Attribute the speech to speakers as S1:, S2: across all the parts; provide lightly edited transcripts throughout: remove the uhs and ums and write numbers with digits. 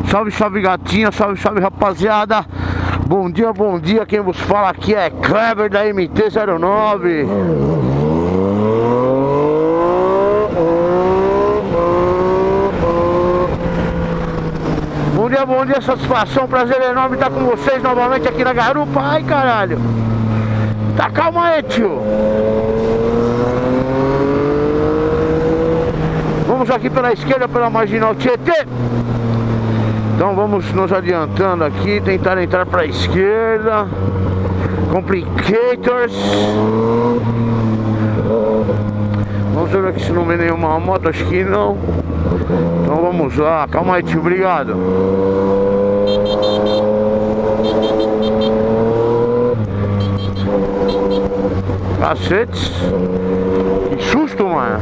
S1: Salve, salve gatinha, salve, salve rapaziada. Bom dia, quem vos fala aqui é Kleber da MT-09. Bom dia, satisfação, prazer enorme estar com vocês novamente aqui na garupa. Ai caralho, tá, calma aí tio. Vamos aqui pela esquerda, pela Marginal Tietê. Então vamos nos adiantando aqui, tentar entrar para a esquerda. Complicators. Vamos ver aqui se não vem nenhuma moto, acho que não. Então vamos lá, calma aí tio, obrigado. Cacetes. Que susto, mano.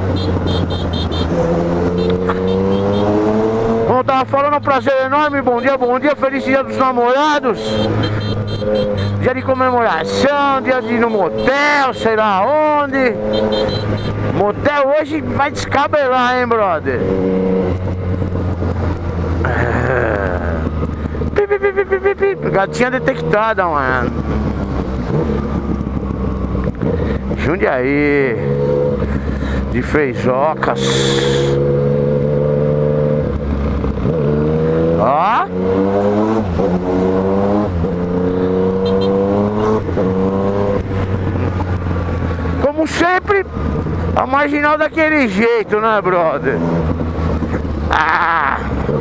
S1: Como eu tava falando, um prazer enorme, bom dia, feliz dia dos namorados. Dia de comemoração, dia de ir no motel, sei lá onde. Motel hoje vai descabelar, hein, brother. Gatinha detectada, mano. Jundiaí de Freisocas. Ó. Como sempre, a marginal daquele jeito, né, brother? Ah.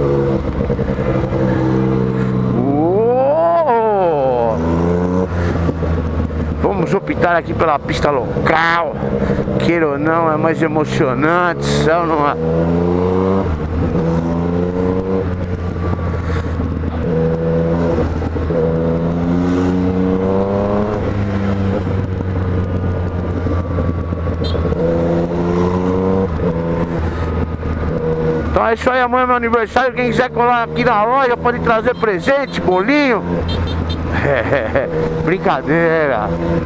S1: Vamos optar aqui pela pista local. Queira ou não, é mais emocionante, ou não é? Então é isso aí, amanhã é meu aniversário. Quem quiser colar aqui na loja pode trazer presente, bolinho. Brincadeira.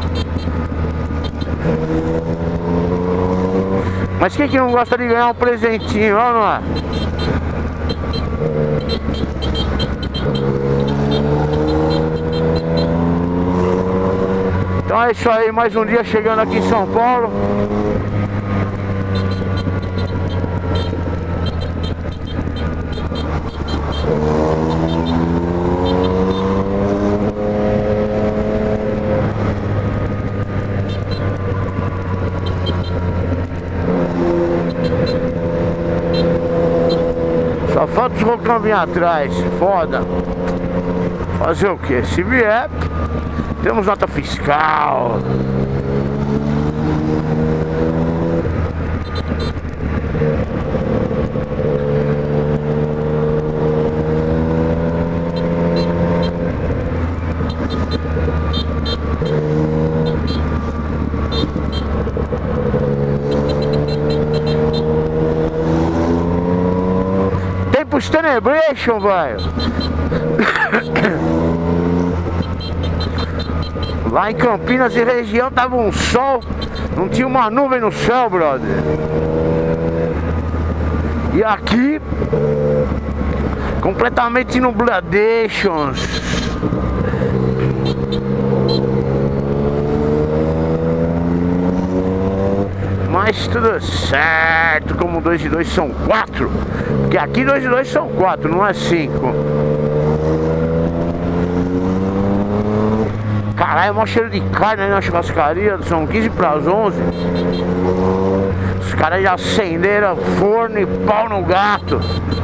S1: Mas quem que não gosta de ganhar um presentinho, ó, não é? Então é isso aí, mais um dia chegando aqui em São Paulo. Só falta os rocão vir atrás, foda. Fazer o que? Se vier, temos nota fiscal. Tempos Tenebration, velho. Lá em Campinas e região tava um sol, não tinha uma nuvem no céu, brother. E aqui completamente nubladations. Mas tudo certo, como 2 e 2 são 4. Porque aqui 2 e 2 são 4, não é 5. Caralho, é mó cheiro de carne aí na churrascaria. São 15 para as 11. Os caras já acenderam forno e pau no gato.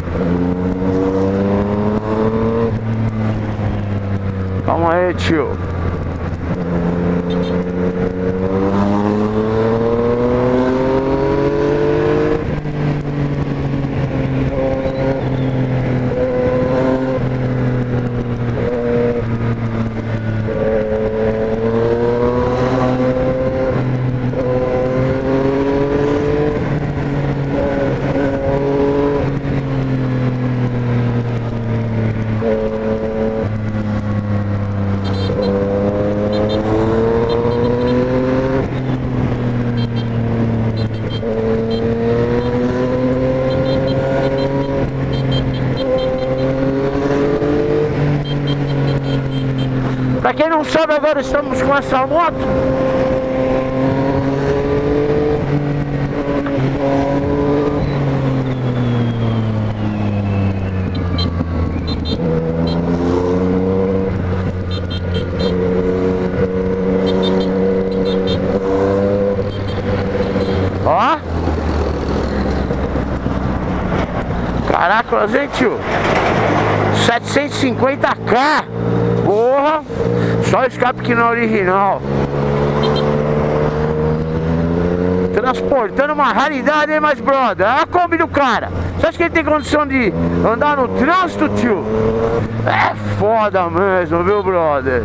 S1: Calma aí, tio. quem não sabe, agora estamos com essa moto. Ó. Caraca, gente, tio. 750k. Porra. Só escape que não é original. Transportando uma raridade, hein, mas brother. Olha a Kombi do cara. Você acha que ele tem condição de andar no trânsito, tio? É foda mesmo, viu, brother?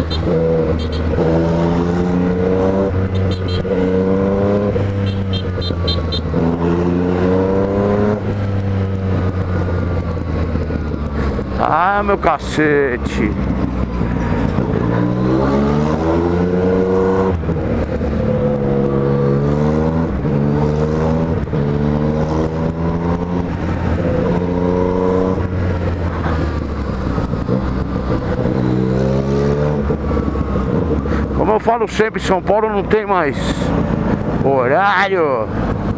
S1: Ah, meu cacete. Como eu falo sempre, São Paulo não tem mais horário.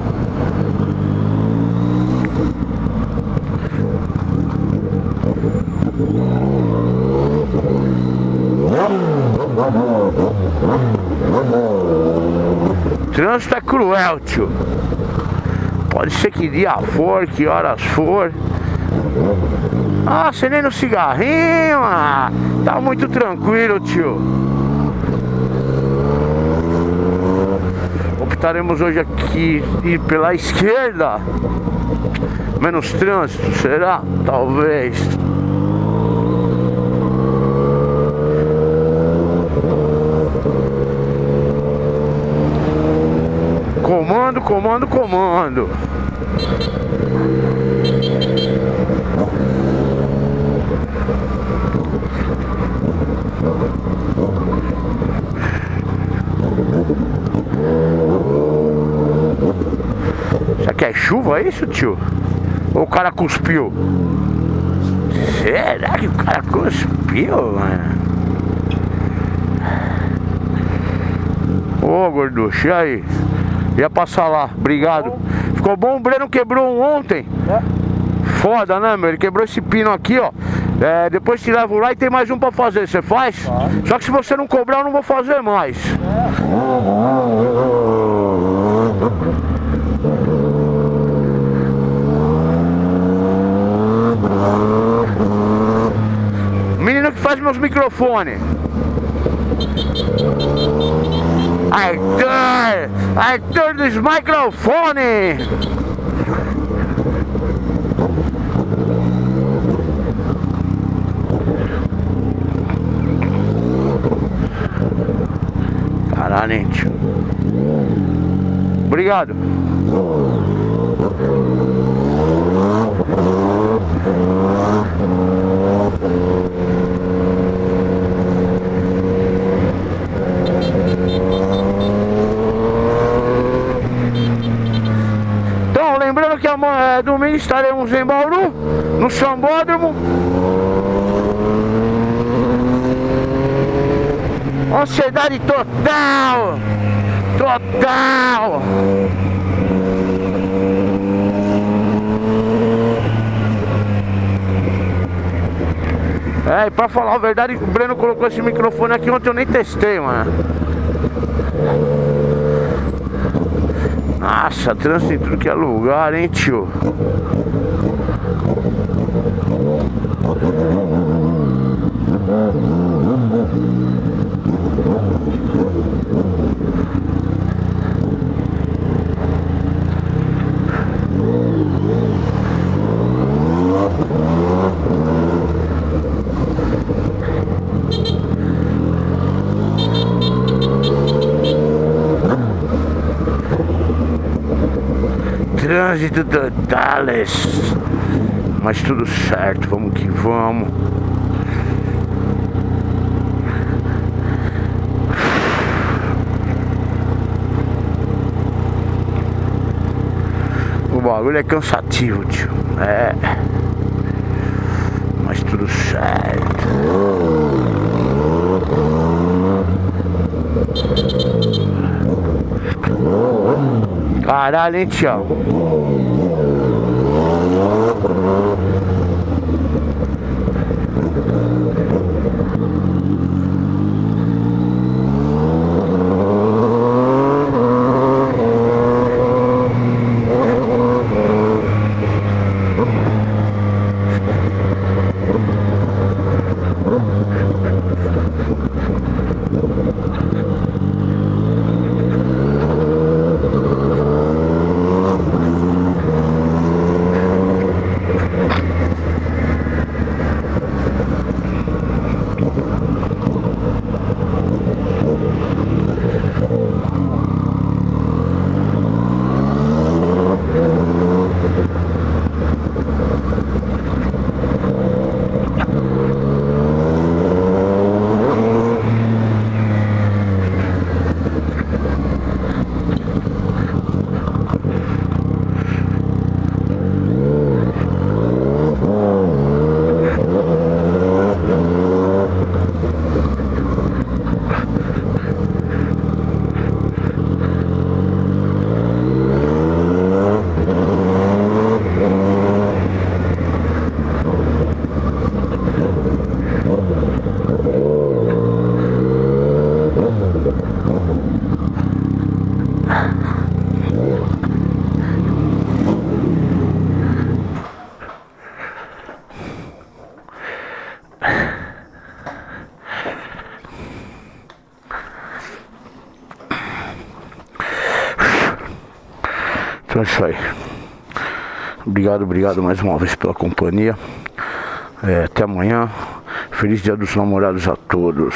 S1: Trânsito é cruel, tio. Pode ser que dia for, que horas for. Ah, acendendo um cigarrinho. Ah, tá muito tranquilo, tio. Optaremos hoje aqui ir pela esquerda. Menos trânsito, será? Talvez. Comando, comando, comando. Será que é chuva isso, tio? Ou o cara cuspiu? Será que o cara cuspiu, mano? Ô, gorducho, e aí? Ia passar lá, obrigado. Ficou bom, o Breno quebrou um ontem. Foda, né, meu? Ele quebrou esse pino aqui, ó. Depois te levo lá e tem mais um pra fazer, você faz? Só que se você não cobrar, eu não vou fazer mais. Menino que faz meus microfones. Arthur dos microfones. Caralho, hein, tio. Obrigado. Então, lembrando que domingo estaremos em Bauru, no Sambódromo. Ansiedade total! Total! E pra falar a verdade, o Breno colocou esse microfone aqui ontem, eu nem testei, mano. Nossa, trânsito em tudo que é lugar, hein, tio? Trânsito totales. Mas tudo certo, vamos que vamos. O bagulho é cansativo, tio. Mas tudo certo. caralho, hein, Tião? Então é isso aí. Obrigado mais uma vez pela companhia. Até amanhã. Feliz Dia dos Namorados a todos.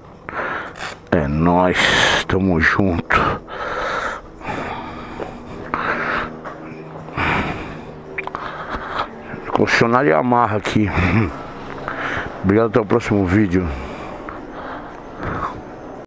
S1: É nóis, tamo junto. Concessionária Yamaha aqui. Obrigado, até o próximo vídeo.